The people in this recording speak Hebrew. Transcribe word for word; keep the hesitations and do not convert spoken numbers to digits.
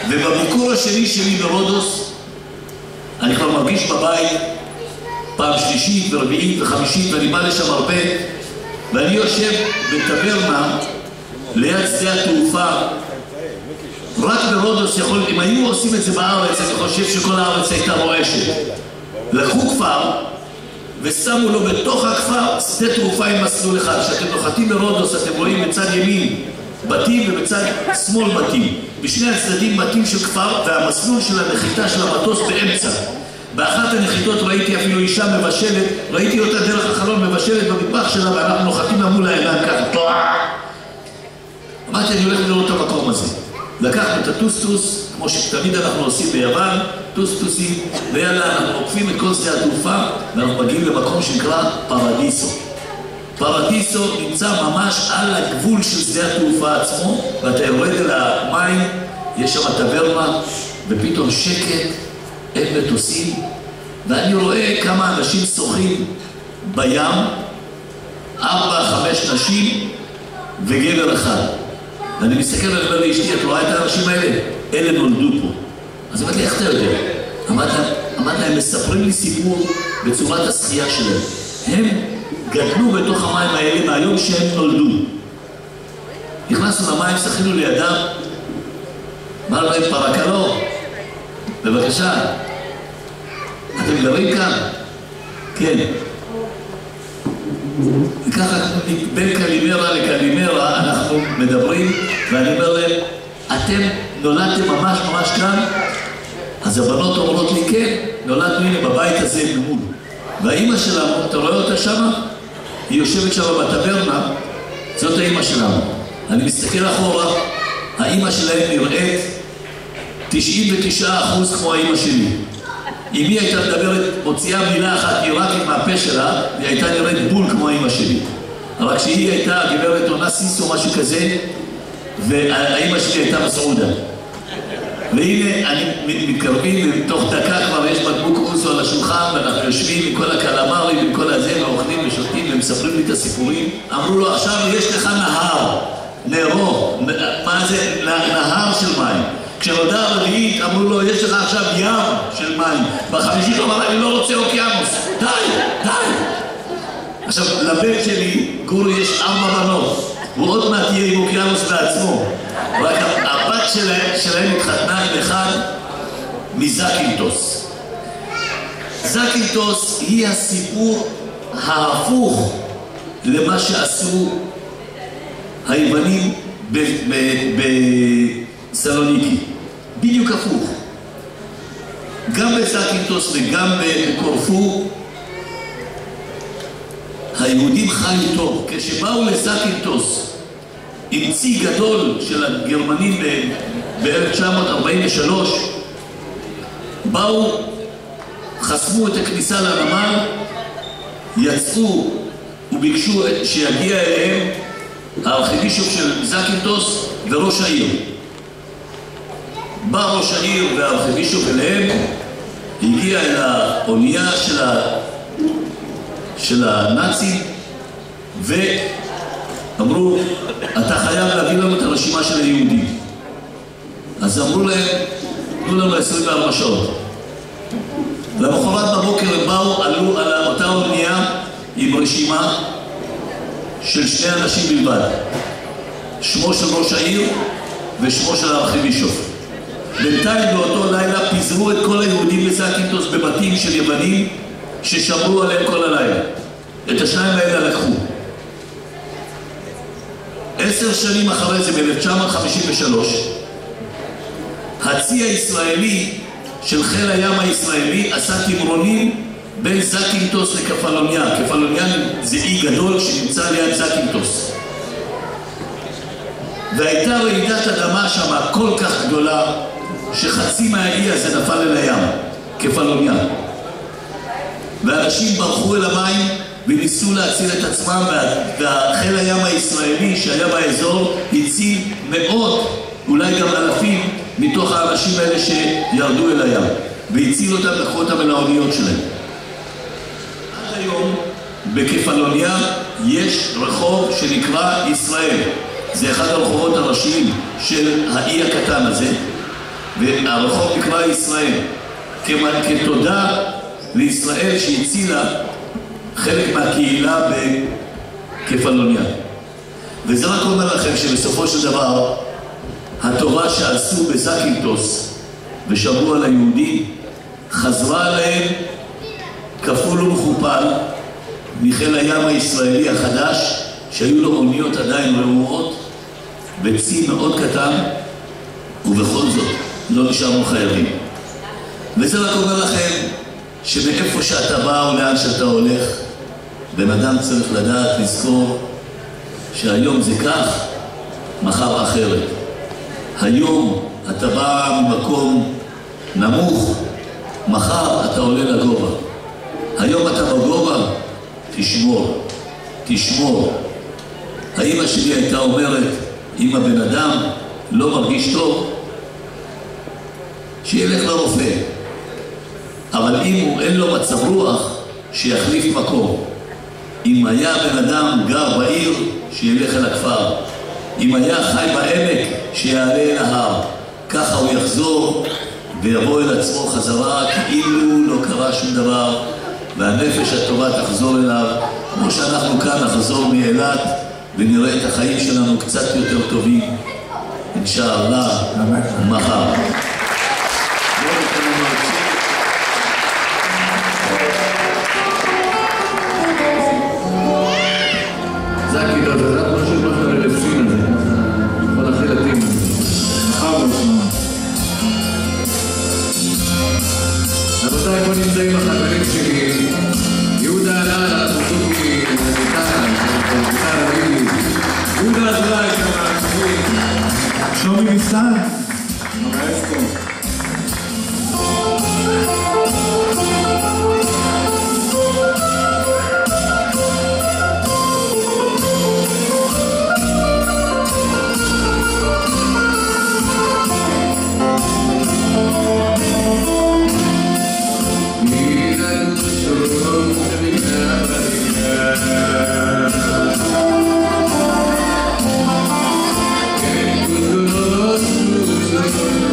ובביקור השני שלי ברודוס, אני כבר מרגיש בבית פעם שלישית ורביעית וחמישית, ואני בא לשם הרבה, ואני יושב בטברנה ליד שדה התעופה. רק ברודוס יכול, אם היו עושים את זה בארץ, אני חושב שכל הארץ הייתה רועשת. לקחו כפר ושמו לו בתוך הכפר שדה תעופה עם מסלול אחד. כשאתם נוחתים ברודוס אתם רואים בצד ימין בתים ובצד שמאל בתים, בשני הצדדים בתים של כפר, והמסלול של הנחיתה של המטוס באמצע. באחת הנחיתות ראיתי אפילו אישה מבשלת, ראיתי אותה דרך החלון מבשלת במטבח שלה, ואנחנו נוחתים לה מול העיניים ככה. אמרתי, אני הולך לראות את המקום הזה. לקחנו את הטוסטוס, כמו שתמיד אנחנו עושים ביוון, טוסטוסים, ויאללה, אנחנו עוקפים את כל שדה התעופה, ואנחנו מגיעים למקום שנקרא פרדיסו. פרדיסו נמצא ממש על הגבול של שדה התעופה עצמו, ואתה יורד אל המים, יש שם טברנה, ופתאום שקט, אין מטוסים, ואני רואה כמה אנשים שוחים בים, ארבע, חמש נשים וגבר אחד. ואני מסתכל ואני אומר לאשתי, את רואה את האנשים האלה? אלה נולדו פה. אז אמרתי לי, איך אתה יודע? אמרת, הם מספרים לי סיפור בצורת השחייה שלהם. הם גדלו בתוך המים האלה מהיום שהם נולדו. נכנסנו למים, שחינו לידם, אמר להם, פרקלו, בבקשה, אתם גרים כאן? כן. וככה בין קלימרה לקלימרה אנחנו מדברים, ואני אומר להם, אתם נולדתם ממש ממש כאן? אז הבנות אומרות לי, כן, נולדנו הנה בבית הזה ממול. והאימא שלנו, אתה רואה אותה שמה? היא יושבת שם בטברנה, זאת האימא שלנו. אני מסתכל אחורה, האימא שלהם נראית תשעים ותשעה אחוז כמו האימא שלי. אם היא הייתה מדברת, מוציאה מילה אחת עיראקית מהפה שלה, היא הייתה נראית בול כמו האמא שלי. אבל כשהיא הייתה גברת עונה סיס או משהו כזה, והאמא שלי הייתה מסעודה. והנה, אני מתקרבים, ובתוך דקה כבר יש בקבוק אוזו על השולחן, ואנחנו יושבים עם כל הקלמרים, עם כל הזה, ואוכלים ושותים, ומספרים לי את הסיפורים. אמרו לו, עכשיו יש לך נהר, נהרו, מה זה? נהר של מים. כשנודע הרביעית אמרו לו, יש לך עכשיו ים של מים. בחמישית הוא אמר, אני לא רוצה אוקיינוס. די, די. עכשיו, לבן שלי, גורי, יש ארבע בנות. הוא עוד מעט יהיה עם אוקיינוס בעצמו. רק הבת שלהם, שלהם התחתנה עם אחד מזקינטוס. זקינטוס היא הסיפור ההפוך למה שעשו היוונים ב... ב, ב סלוניקי, בדיוק הפוך. גם בזקינטוס וגם בקורפו היהודים חיו טוב. כשבאו לזקינטוס עם צי גדול של הגרמנים ב-אלף תשע מאות ארבעים ושלוש, באו, חסמו את הכניסה לנמל, יצאו וביקשו שיגיע אליהם הארכיבישוף של זקינטוס וראש העיר. בא ראש העיר והארכיבישוף אליהם, הגיע אל האונייה של, ה... של הנאצים, ואמרו, אתה חייב להביא לנו את הרשימה של היהודים. אז אמרו להם, תנו לנו עשרים וארבע שעות. למחרת בבוקר הם באו, עלו על אותה אונייה עם רשימה של שני אנשים בלבד. שמו של ראש העיר ושמו של הארכיבישוף. בינתיים באותו לילה פיזרו את כל היהודים בזקינטוס בבתים של יוונים ששמרו עליהם כל הלילה. את השניים האלה לקחו. עשר שנים אחרי זה, ב-אלף תשע מאות חמישים ושלוש, הצי הישראלי של חיל הים הישראלי עשה תמרונים בין זקינטוס לקפלוניה. קפלוניה זה אי גדול שנמצא ליד זקינטוס. והייתה רעידת אדמה שם כל כך גדולה שחצי מהאי הזה נפל אל הים, קפלוניה. ואנשים ברחו אל המים וניסו להציל את עצמם, והחיל הים הישראלי שהיה באזור הציל מאות, אולי גם אלפים, מתוך האנשים האלה שירדו אל הים, והציל אותם, לקחו אותם אל האוניות שלהם. עד היום בקפלוניה יש רחוב שנקרא ישראל. זה אחד הרחובות הראשיים של האי הקטן הזה, והרחוב נקרא ישראל, כתודה לישראל שהצילה חלק מהקהילה בכפלוניה. וזה רק אומר לכם שבסופו של דבר התורה שעשו בזקינטוס ושמרו על היהודים חזרה עליהם כפול ומכופל מחיל הים הישראלי החדש, שהיו לו אוניות עדיין רעועות בצי מאוד קטן, ובכל זאת לא נשארנו חייבים. וזה רק אומר לכם שמאיפה שאתה בא ולאן שאתה הולך, בן אדם צריך לדעת, לזכור שהיום זה כך, מחר אחרת. היום אתה בא ממקום נמוך, מחר אתה עולה לגובה. היום אתה בגובה, תשמור, תשמור. האמא שלי הייתה אומרת, אם הבן אדם לא מרגיש טוב, שילך לרופא. אבל אם הוא אין לו מצב רוח, שיחליף מקום. אם היה בן אדם גר בעיר, שילך אל הכפר. אם היה חי בעמק, שיעלה אל ההר. ככה הוא יחזור ויבוא אל עצמו חזרה, כאילו לא קרה שום דבר, והנפש הטובה תחזור אליו, כמו שאנחנו כאן נחזור מאילת ונראה את החיים שלנו קצת יותר טובים, אינשאללה, מחר. זה הכידות, זה רק משהו כמו שאתה מלפין הזה, כל החילתים הזה. מחר בשמונה. רבותיי, פה נמצאים החברים שלי, יהודה אלעל, הפרצופי, גיטרה, גיטרה רבילי, יהודה אזולאי, שלומי ניסן, מאסטרו. Good.